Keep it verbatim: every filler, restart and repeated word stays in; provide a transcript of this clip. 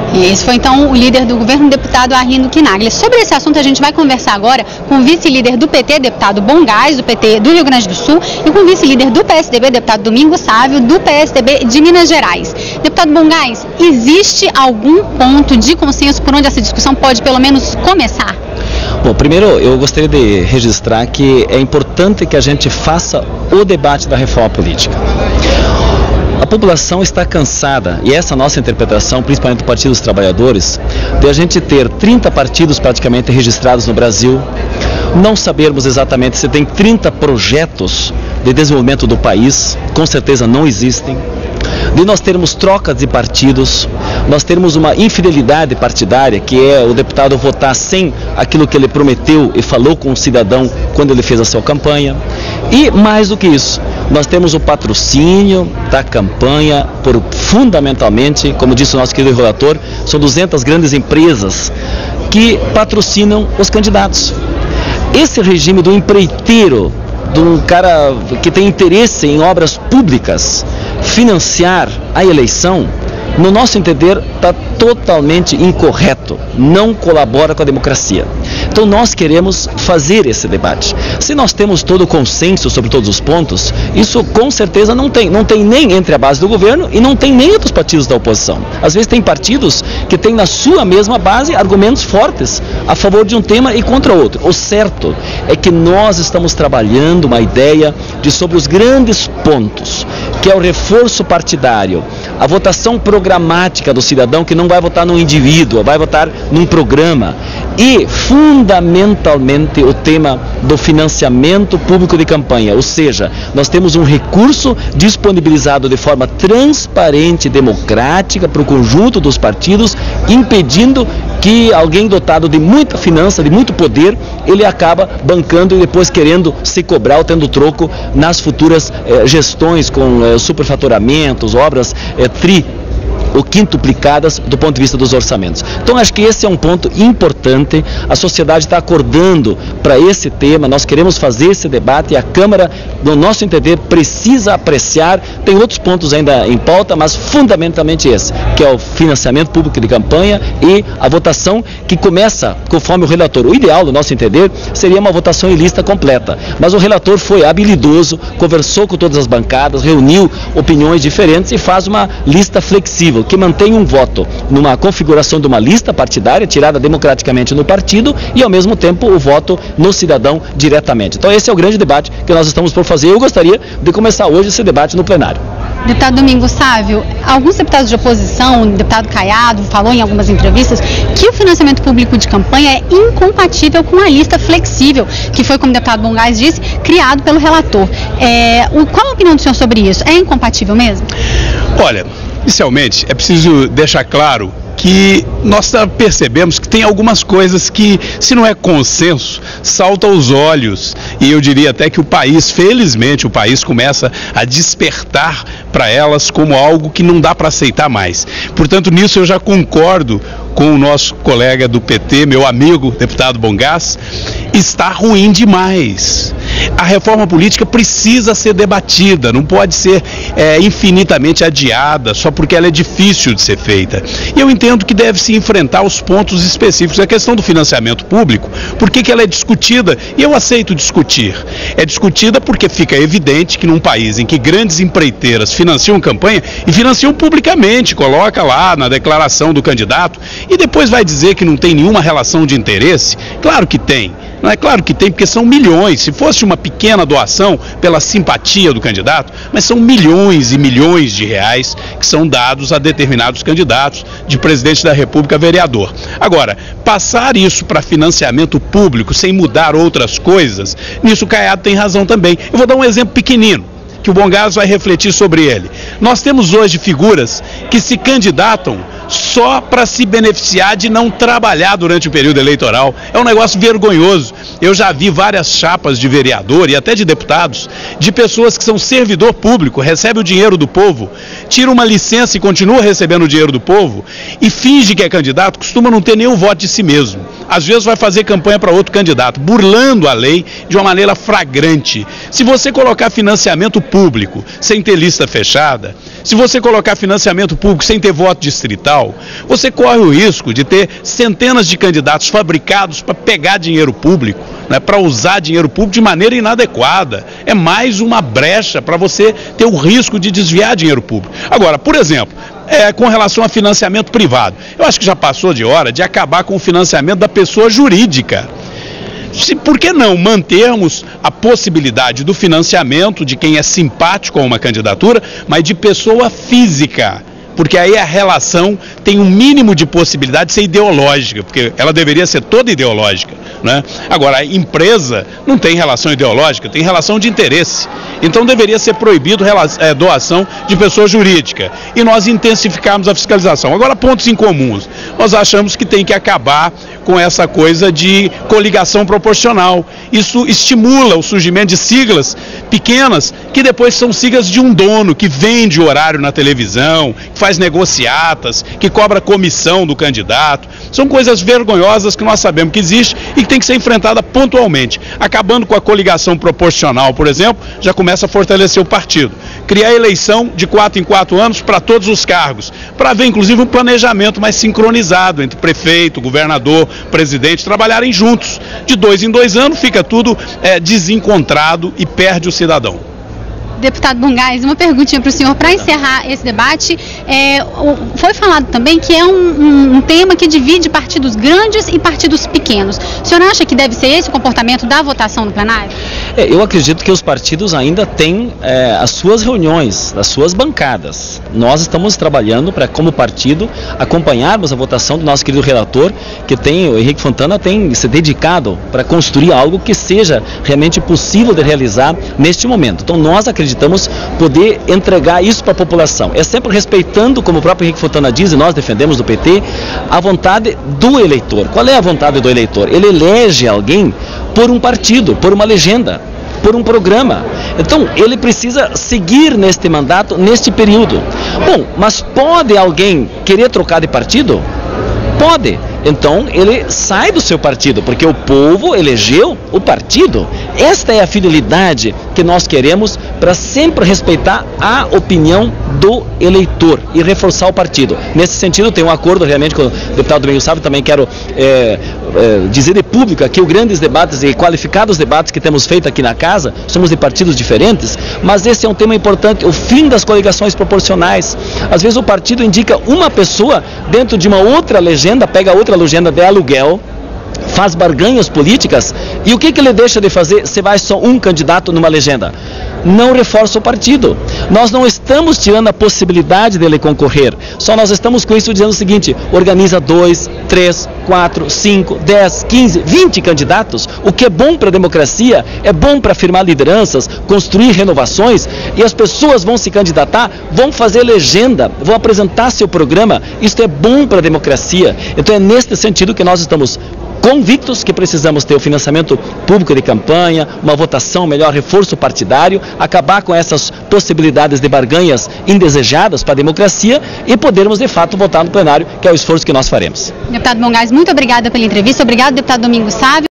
E esse foi então o líder do governo, o deputado Arlindo Quinaglia. Sobre esse assunto a gente vai conversar agora com o vice-líder do P T, deputado Bongás, do P T do Rio Grande do Sul, e com o vice-líder do P S D B, deputado Domingos Sávio, do P S D B de Minas Gerais. Deputado Bongás, existe algum ponto de consenso por onde essa discussão pode pelo menos começar? Bom, primeiro eu gostaria de registrar que é importante que a gente faça o debate da reforma política. A população está cansada, e essa é a nossa interpretação, principalmente do Partido dos Trabalhadores, de a gente ter trinta partidos praticamente registrados no Brasil, não sabermos exatamente se tem trinta projetos de desenvolvimento do país, com certeza não existem, de nós termos trocas de partidos, nós termos uma infidelidade partidária, que é o deputado votar sem aquilo que ele prometeu e falou com o cidadão quando ele fez a sua campanha, e mais do que isso, nós temos o patrocínio da campanha por, fundamentalmente, como disse o nosso querido relator, são duzentas grandes empresas que patrocinam os candidatos. Esse regime do empreiteiro, de um cara que tem interesse em obras públicas, financiar a eleição, no nosso entender, está totalmente incorreto, não colabora com a democracia. Então nós queremos fazer esse debate. Se nós temos todo o consenso sobre todos os pontos, isso com certeza não tem, não tem nem entre a base do governo e não tem nem entre os partidos da oposição. Às vezes tem partidos que têm na sua mesma base argumentos fortes a favor de um tema e contra outro. O certo é que nós estamos trabalhando uma ideia de sobre os grandes pontos, que é o reforço partidário, a votação programática do cidadão, que não vai votar num indivíduo, vai votar num programa, e fundamentalmente o tema do financiamento público de campanha, ou seja, nós temos um recurso disponibilizado de forma transparente e democrática para o conjunto dos partidos, impedindo que alguém dotado de muita finança, de muito poder, ele acaba bancando e depois querendo se cobrar ou tendo troco nas futuras eh, gestões com eh, superfaturamentos, obras eh, tri ou quintuplicadas do ponto de vista dos orçamentos. Então acho que esse é um ponto importante, a sociedade está acordando para esse tema, nós queremos fazer esse debate e a Câmara, no nosso entender, precisa apreciar, tem outros pontos ainda em pauta, mas fundamentalmente esse, que é o financiamento público de campanha e a votação que começa conforme o relator. O ideal, no nosso entender, seria uma votação em lista completa, mas o relator foi habilidoso, conversou com todas as bancadas, reuniu opiniões diferentes e faz uma lista flexível, que mantém um voto numa configuração de uma lista partidária, tirada democraticamente no partido, e ao mesmo tempo o voto no cidadão diretamente. Então esse é o grande debate que nós estamos por fazer. Eu gostaria de começar hoje esse debate no plenário. Deputado Domingos Sávio, alguns deputados de oposição, o deputado Caiado falou em algumas entrevistas que o financiamento público de campanha é incompatível com a lista flexível, que foi, como o deputado Bongás disse, criado pelo relator. É, o, qual a opinião do senhor sobre isso? É incompatível mesmo? Olha, inicialmente é preciso deixar claro que nós percebemos que tem algumas coisas que, se não é consenso, salta aos olhos, e eu diria até que o país, felizmente, o país começa a despertar para elas como algo que não dá para aceitar mais. Portanto, nisso eu já concordo com o nosso colega do P T, meu amigo, deputado Bongás, está ruim demais. A reforma política precisa ser debatida, não pode ser é, infinitamente adiada só porque ela é difícil de ser feita. E eu entendo que deve se enfrentar os pontos específicos. A questão do financiamento público, por que que ela é discutida? E eu aceito discutir. É discutida porque fica evidente que num país em que grandes empreiteiras financiam campanha e financiam publicamente, coloca lá na declaração do candidato e depois vai dizer que não tem nenhuma relação de interesse, claro que tem. Não é claro que tem, porque são milhões, se fosse uma pequena doação pela simpatia do candidato, mas são milhões e milhões de reais que são dados a determinados candidatos, de presidente da República a vereador. Agora, passar isso para financiamento público sem mudar outras coisas, nisso o Caiado tem razão também. Eu vou dar um exemplo pequenino, que o Bongás vai refletir sobre ele. Nós temos hoje figuras que se candidatam só para se beneficiar de não trabalhar durante o período eleitoral. É um negócio vergonhoso. Eu já vi várias chapas de vereador e até de deputados, de pessoas que são servidor público, recebe o dinheiro do povo, tira uma licença e continua recebendo o dinheiro do povo e finge que é candidato, costuma não ter nenhum voto de si mesmo. às vezes vai fazer campanha para outro candidato, burlando a lei de uma maneira flagrante. Se você colocar financiamento público sem ter lista fechada, se você colocar financiamento público sem ter voto distrital, você corre o risco de ter centenas de candidatos fabricados para pegar dinheiro público, né, para usar dinheiro público de maneira inadequada. É mais uma brecha para você ter o risco de desviar dinheiro público. Agora, por exemplo, é, com relação a financiamento privado, eu acho que já passou de hora de acabar com o financiamento da pessoa jurídica. Se, por que não mantermos a possibilidade do financiamento de quem é simpático a uma candidatura, mas de pessoa física? Porque aí a relação tem um mínimo de possibilidade de ser ideológica, porque ela deveria ser toda ideológica, né? Agora, a empresa não tem relação ideológica, tem relação de interesse. Então deveria ser proibido é, doação de pessoa jurídica. E nós intensificarmos a fiscalização. Agora, pontos incomuns. Nós achamos que tem que acabar com essa coisa de coligação proporcional. Isso estimula o surgimento de siglas pequenas, que depois são siglas de um dono, que vende horário na televisão, que faz negociatas, que cobra comissão do candidato. São coisas vergonhosas que nós sabemos que existe e que tem que ser enfrentada pontualmente. Acabando com a coligação proporcional, por exemplo, já começa a fortalecer o partido. Criar eleição de quatro em quatro anos para todos os cargos, para haver inclusive um planejamento mais sincronizado entre prefeito, governador, presidente, trabalharem juntos. De dois em dois anos fica tudo é, desencontrado e perde o cidadão. Deputado Bongás, uma perguntinha para o senhor, para encerrar esse debate. É, foi falado também que é um, um, um tema que divide partidos grandes e partidos pequenos. O senhor acha que deve ser esse o comportamento da votação no plenário? É, eu acredito que os partidos ainda têm é, as suas reuniões, as suas bancadas. Nós estamos trabalhando para, como partido, acompanharmos a votação do nosso querido relator, que tem, o Henrique Fontana, tem se dedicado para construir algo que seja realmente possível de realizar neste momento. Então nós acreditamos Acreditamos poder entregar isso para a população. É sempre respeitando, como o próprio Henrique Fontana diz, e nós defendemos do P T, a vontade do eleitor. Qual é a vontade do eleitor? Ele elege alguém por um partido, por uma legenda, por um programa. Então, ele precisa seguir neste mandato, neste período. Bom, mas pode alguém querer trocar de partido? Pode. Então ele sai do seu partido, porque o povo elegeu o partido. Esta é a fidelidade que nós queremos para sempre respeitar a opinião do eleitor e reforçar o partido. Nesse sentido, tem um acordo realmente com o deputado Domingos Sávio, também quero é, é, dizer de público aqui os grandes debates e qualificados debates que temos feito aqui na casa. Somos de partidos diferentes, mas esse é um tema importante, o fim das coligações proporcionais. Às vezes o partido indica uma pessoa dentro de uma outra legenda, pega outra legenda de aluguel, faz barganhas políticas, e o que, que ele deixa de fazer se vai só um candidato numa legenda? Não reforça o partido. Nós não estamos tirando a possibilidade dele concorrer, só nós estamos com isso dizendo o seguinte: organiza dois, três, quatro, cinco, dez, quinze, vinte candidatos. O que é bom para a democracia é bom para afirmar lideranças, construir renovações, e as pessoas vão se candidatar, vão fazer legenda, vão apresentar seu programa. Isso é bom para a democracia. Então é neste sentido que nós estamos convictos que precisamos ter o financiamento público de campanha, uma votação melhor, reforço partidário, acabar com essas possibilidades de barganhas indesejadas para a democracia e podermos de fato votar no plenário, que é o esforço que nós faremos. Deputado Bongás, muito obrigada pela entrevista. Obrigado, deputado Domingos Sávio.